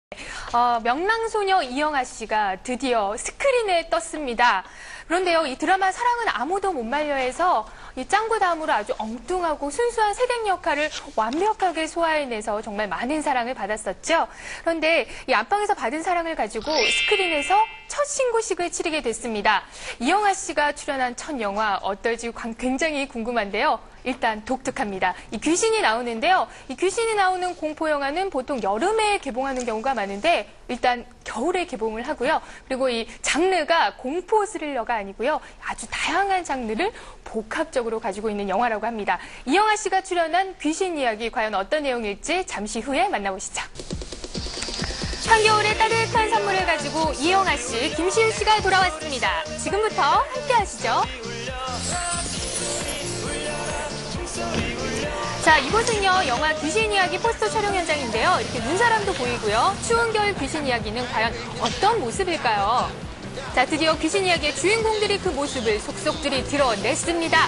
명랑소녀 이영아 씨가 드디어 스크린에 떴습니다. 그런데요, 이 드라마 사랑은 아무도 못 말려에서 이 짱구 다음으로 아주 엉뚱하고 순수한 새댁 역할을 완벽하게 소화해내서 정말 많은 사랑을 받았었죠. 그런데 이 안방에서 받은 사랑을 가지고 스크린에서 첫 신고식을 치르게 됐습니다. 이영아 씨가 출연한 첫 영화 어떨지 굉장히 궁금한데요. 일단 독특합니다. 이 귀신이 나오는데요. 이 귀신이 나오는 공포 영화는 보통 여름에 개봉하는 경우가 많은데 일단 겨울에 개봉을 하고요. 그리고 이 장르가 공포 스릴러가 아니고요. 아주 다양한 장르를 복합적으로 가지고 있는 영화라고 합니다. 이영아 씨가 출연한 귀신 이야기 과연 어떤 내용일지 잠시 후에 만나보시죠. 한겨울의 따뜻한 선물을 가지고 이영아 씨, 김시우 씨가 돌아왔습니다. 지금부터 함께 하시죠. 자, 이곳은요, 영화 귀신 이야기 포스터 촬영 현장인데요. 이렇게 눈사람도 보이고요. 추운 겨울 귀신 이야기는 과연 어떤 모습일까요? 자, 드디어 귀신 이야기의 주인공들이 그 모습을 속속들이 드러냈습니다.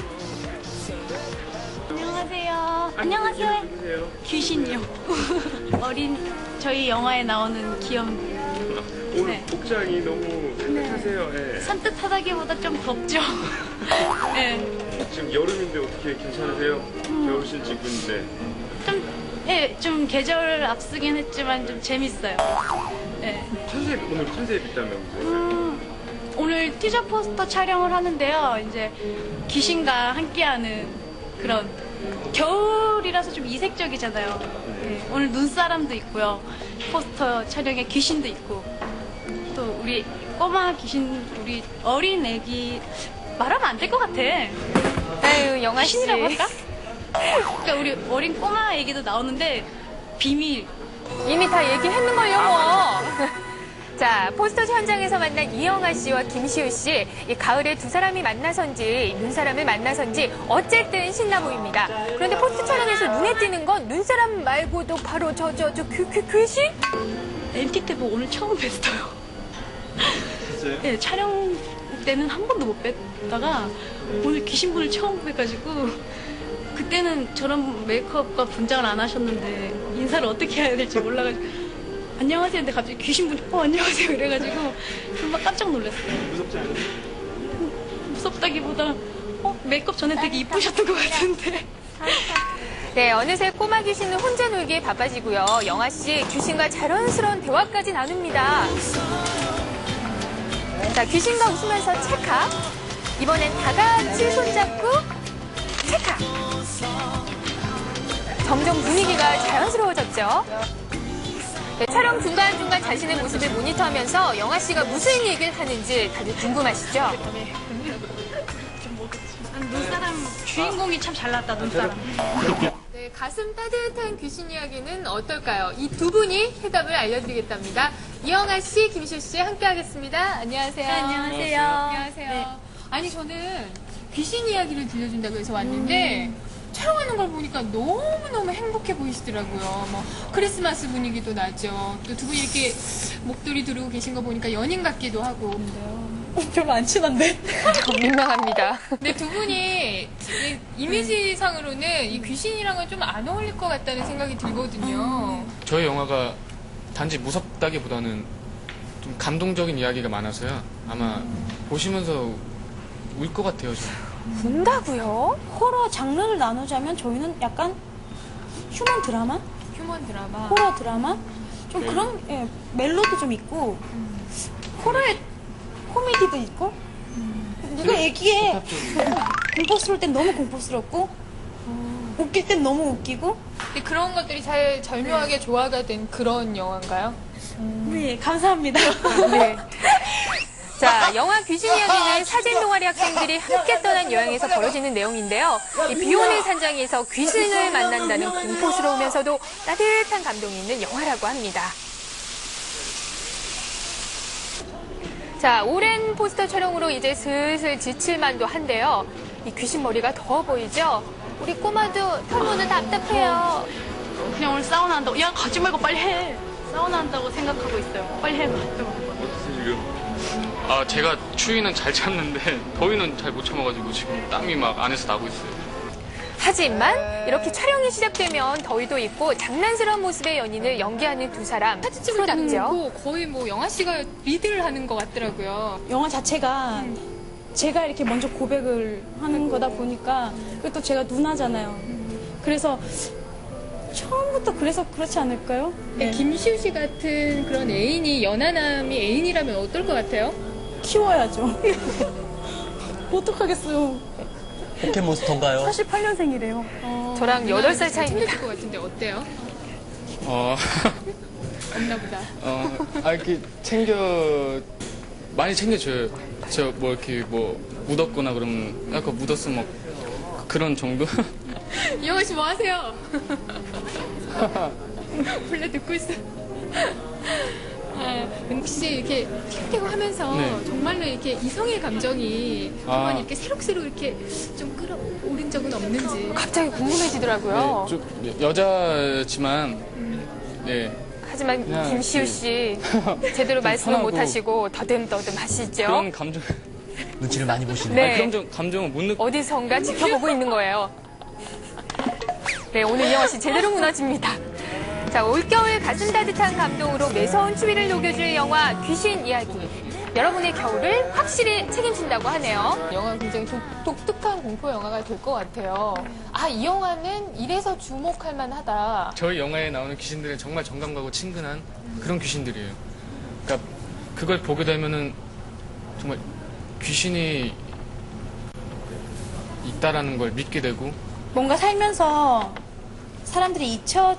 안녕하세요. 안녕하세요. 귀신이요. 어린 저희 영화에 나오는 귀염. 오늘 복장이 너무 산뜻하세요. 네. 산뜻하다기보다 좀 덥죠. 네. 지금 여름인데 어떻게 괜찮으세요? 겨울신 직군인데. 좀 계절 앞서긴 했지만 좀 재밌어요. 네. 오늘 컨셉 있다면서요? 오늘 티저 포스터 촬영을 하는데요. 이제 귀신과 함께하는 그런 겨울이라서 좀 이색적이잖아요. 네. 오늘 눈사람도 있고요. 포스터 촬영에 귀신도 있고. 또 우리 꼬마 귀신, 우리 어린 애기 말하면 안 될 것 같아. 아유, 영아 씨. 귀신이라고 할까? 그러니까 우리 어린 꼬마 애기도 나오는데 비밀. 이미 다 얘기했는걸요, 뭐. 자, 포스터 현장에서 만난 이영아 씨와 김시우 씨. 이 가을에 두 사람이 만나선지 눈사람을 만나선지 어쨌든 신나 보입니다. 그런데 포스터 촬영에서 눈에 띄는 건 눈사람 말고도 바로 귀신? MT 때 오늘 처음 뵀어요. 진짜요? 네, 촬영 때는 한 번도 못 뵀다가 오늘 귀신분을 처음 뵈가지고 그때는 저런 메이크업과 분장을 안 하셨는데 인사를 어떻게 해야 될지 몰라가지고 안녕하세요 근데 갑자기 귀신분이 안녕하세요 이래가지고 정말 깜짝 놀랐어요. 무섭지 않아요? 무섭다기보다 메이크업 전에 되게 이쁘셨던 것 같은데. 네, 어느새 꼬마 귀신은 혼자 놀기에 바빠지고요. 영아 씨 귀신과 자연스러운 대화까지 나눕니다. 자, 귀신과 웃으면서 찰칵. 이번엔 다 같이 손잡고 찰칵. 점점 분위기가 자연스러워졌죠. 네, 촬영 중간중간 자신의 모습을 모니터하면서 영아 씨가 무슨 얘기를 하는지 다들 궁금하시죠? 눈사람 주인공이 참 잘났다, 눈사람. 네, 가슴 따뜻한 귀신 이야기는 어떨까요? 이 두 분이 해답을 알려드리겠답니다. 이영아 씨, 김시우 씨 함께 하겠습니다. 안녕하세요. 네, 안녕하세요. 안녕하세요. 네. 아니, 저는 귀신 이야기를 들려준다고 해서 왔는데 촬영하는 걸 보니까 너무너무 행복해 보이시더라고요. 뭐 크리스마스 분위기도 나죠. 또 두 분이 이렇게 목도리 두르고 계신 거 보니까 연인 같기도 하고. 별로 안 친한데? 민망합니다. 근데 두 분이 이미지상으로는 이 귀신이랑은 좀 안 어울릴 것 같다는 생각이 들거든요. 저희 영화가 단지 무섭다기보다는 좀 감동적인 이야기가 많아서요. 아마 보시면서 울 것 같아요, 저는. 운다고요? 호러 장르를 나누자면 저희는 약간 휴먼 드라마? 휴먼 드라마. 호러 드라마? 좀 그런, 멜로도 좀 있고, 호러에 코미디도 있고, 누가 애기에 공포스러울 땐 너무 공포스럽고, 웃길 땐 너무 웃기고. 근데 그런 것들이 잘 절묘하게 조화가 된 그런 영화인가요? 네, 감사합니다. 네. 자, 영화 귀신 이야기는 사진 동아리 학생들이 함께 떠난 여행에서 벌어지는 내용인데요. 이 비오는 산장에서 귀신을 만난다는 공포스러우면서도 따뜻한 감동이 있는 영화라고 합니다. 자, 오랜 포스터 촬영으로 이제 슬슬 지칠 만도 한데요. 이 귀신 머리가 더워 보이죠? 우리 꼬마도 탈모는 답답해요. 그냥 오늘 사우나 한다고. 야, 가지 말고 빨리 해. 사우나 한다고 생각하고 있어요. 빨리 해. 어떠세요 지금? 제가 추위는 잘 참는데 더위는 잘 못 참아가지고 지금 땀이 막 안에서 나고 있어요. 하지만 이렇게 촬영이 시작되면 더위도 있고 장난스러운 모습의 연인을 연기하는 두 사람. 사진집을 딱 놓고 거의 뭐 영아 씨가 리드를 하는 것 같더라고요. 영화 자체가 제가 이렇게 먼저 고백을 하는 거다 보니까 그리고 또 제가 누나잖아요. 그래서 처음부터 그래서 그렇지 않을까요? 네. 김시우 씨 같은 그런 애인이 연하남이 애인이라면 어떨 것 같아요? 키워야죠. 어떡하겠어요. 포켓몬스터인가요? 88년생이래요. 저랑 8살 차이입니다. 챙겨줄 것 같은데 어때요? 없나 보다. 이렇게 많이 챙겨줘요. 저 뭐 이렇게 뭐 묻었거나 그러면 약간 묻었으면 막 그런 정도? 이영아 씨 뭐 하세요? 원래 듣고 있어. 혹시 이렇게 틱틱 하면서 네. 정말로 이렇게 이성의 감정이 한번 이렇게 새록새록 이렇게 좀 끌어오른 적은 없는지. 갑자기 궁금해지더라고요. 네, 좀 여자지만 네. 하지만 그냥 김시우 씨 제대로 말씀을 편하고. 못 하시고 더듬더듬 하시죠. 그런 감정 눈치를 많이 보시네요. 네. 그런 감정을 못 느끼. 어디선가 지켜보고 있는 거예요. 네, 오늘 이영아 씨 제대로 무너집니다. 자, 올겨울 가슴 따뜻한 감동으로 매서운 추위를 녹여줄 영화 귀신 이야기. 여러분의 겨울을 확실히 책임진다고 하네요. 영화가 굉장히 독특한 공포 영화가 될 것 같아요. 아, 이 영화는 이래서 주목할 만하다. 저희 영화에 나오는 귀신들은 정말 정감 가고 친근한 그런 귀신들이에요. 그러니까 그걸 보게 되면은 정말 귀신이 있다라는 걸 믿게 되고 뭔가 살면서 사람들이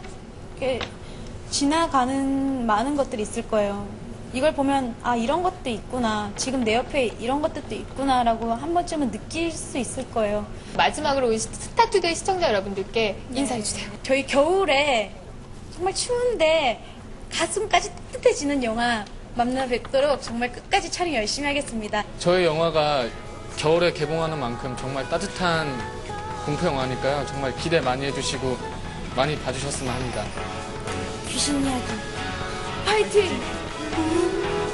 지나가는 많은 것들이 있을 거예요. 이걸 보면 아 이런 것도 있구나. 지금 내 옆에 이런 것들도 있구나라고 한 번쯤은 느낄 수 있을 거예요. 마지막으로 우리 스타투데이 시청자 여러분들께 인사해주세요. 저희 겨울에 정말 추운데 가슴까지 따뜻해지는 영화 만나 뵙도록 정말 끝까지 촬영 열심히 하겠습니다. 저희 영화가 겨울에 개봉하는 만큼 정말 따뜻한 공포 영화니까요. 정말 기대 많이 해주시고 많이 봐주셨으면 합니다. 귀신 이야기 파이팅!